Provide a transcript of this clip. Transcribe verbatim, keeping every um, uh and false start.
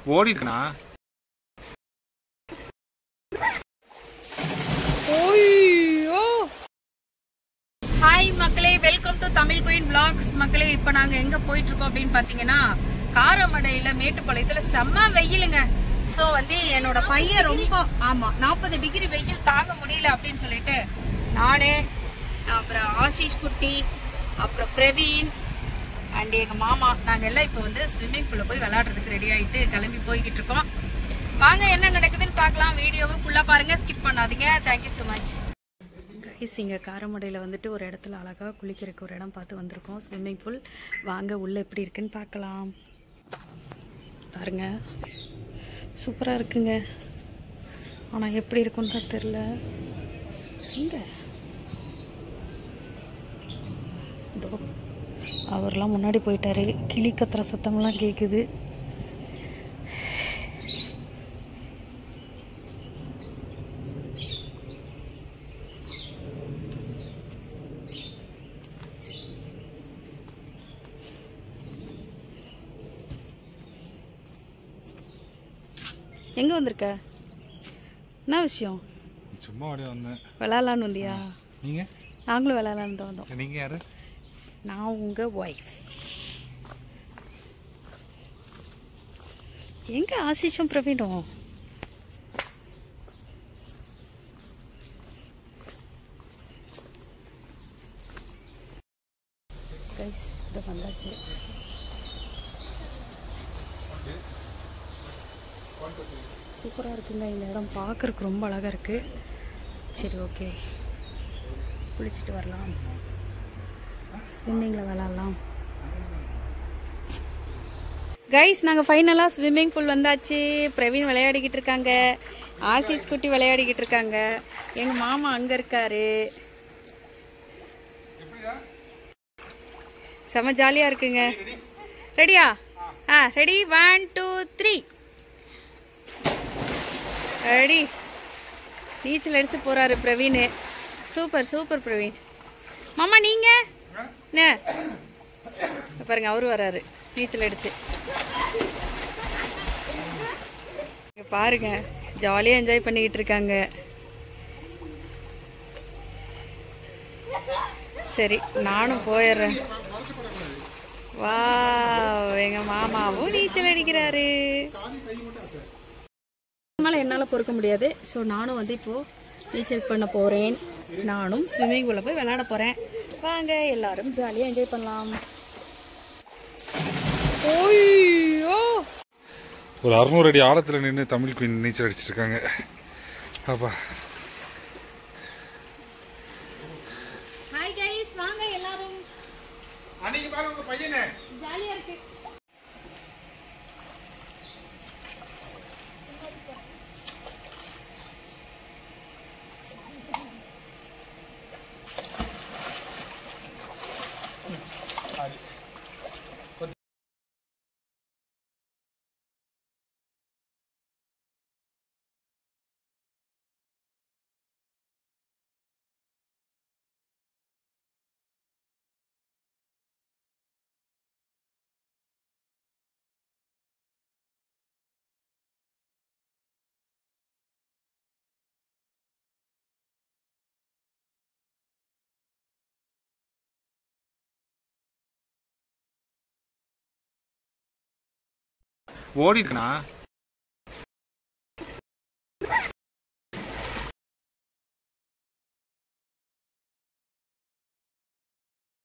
ஓடிக்கணா hi மக்களே, welcome to Tamil queen vlogs. மக்களே, இப்போ நாங்க எங்க போயிட்டு இருக்கோம் அப்படின்னு பாத்தீங்கன்னா, காரமடையில மேட்டுப்பாளையத்துல செம்ம வெயிலுங்க. சோ வந்து என்னோட பையன் ரொம்ப ஆமா நாற்பது டிகிரி வெயில் தாங்க முடியல அப்படின்னு சொல்லிட்டு நானே, அப்புறம் ஆசிஷ் குட்டி, அப்புறம் பிரவீன் அண்ட் எங்க மாமா, நாங்க எல்லாம் இப்போ வந்து ஸ்விம்மிங் பூல்ல போய் விளையாடுறதுக்கு ரெடி ஆயிட்டு கிளம்பி போய்கிட்டு இருக்கோம். வாங்க என்ன நடக்குதுன்னு பார்க்கலாம். வீடியோவை ஃபுல்லா பாருங்க, ஸ்கிப் பண்ணாதீங்க. Thank you so much. இங்கே காரமடையில் வந்துட்டு ஒரு இடத்துல அழகாக குளிக்கிறதுக்கு ஒரு இடம் பார்த்து வந்திருக்கோம், ஸ்விம்மிங் பூல். வாங்க உள்ளே எப்படி இருக்குன்னு பார்க்கலாம். பாருங்க, சூப்பராக இருக்குங்க. ஆனால் எப்படி இருக்குன்னு தான் தெரில. இங்கே இதோ அவர்லாம் முன்னாடி போயிட்டாரு. கிளி கத்துற சத்தம்லாம் கேட்குது. எங்கே வந்திருக்க? என்ன விஷயம்? சும்மா அப்படியே வந்தேன். விளையாடலான்னு வந்தியா? நீங்கள்? நாங்களும் விளையாடலான்னு தான் வந்தோம். நீங்கள் யார்? நான் உங்கள் ஒய்ஃப். எங்கே ஆசிஷும் பிரவீனும்? கைஸ், இது வந்தாச்சு. சூப்பராக இருக்குங்க இந்த இடம், பார்க்குறதுக்கு ரொம்ப அழகாக இருக்குது. சரி, ஓகே, குளிச்சுட்டு வரலாம், ஸ்விம்மிங்கில் விளாட்லாம். கைஸ், நாங்கள் ஃபைனலாக ஸ்விம்மிங் பூல் வந்தாச்சு. பிரவீன் விளையாடிக்கிட்டு இருக்காங்க, ஆசிஷ் குட்டி விளையாடிக்கிட்டு இருக்காங்க, எங்கள் மாமா அங்கே இருக்காரு. செம்ம ஜாலியாக இருக்குங்க. ரெடியா? ஆ ready, one two three ready. நீச்சல் அடிச்சு போறாரு பிரவீன். Super super Praveen. மாமா நீங்க என்ன பாருங்க, அவரு வராரு நீச்சல் அடிச்சு. பாருங்க, ஜாலியா என்ஜாய் பண்ணிக்கிட்டு இருக்காங்க. சரி, நானும் போயிடுறேன். வா, எங்க மாமாவும் நீச்சல் அடிக்கிறாரு. என்னால் பொறுக்க முடியாது. ஸோ நானும் வந்து இப்போது நீச்சல் பண்ண போகிறேன். நானும் ஸ்விம்மிங் பூலில் போய் விளையாட போகிறேன். வாங்க எல்லாரும் ஜாலியாக என்ஜாய் பண்ணலாம். ஓய்யோ, ஒரு அறுநூறு அடி ஆழத்தில் நின்று தமிழ் குயின் நீச்சல் அடிச்சிருக்காங்க. அப்பா, ஹாய் கைஸ், வாங்க எல்லாரும். அன்னைக்கு பாருங்க உங்க பையனே ஜாலியாக இருக்கு. ஓடிக்கணா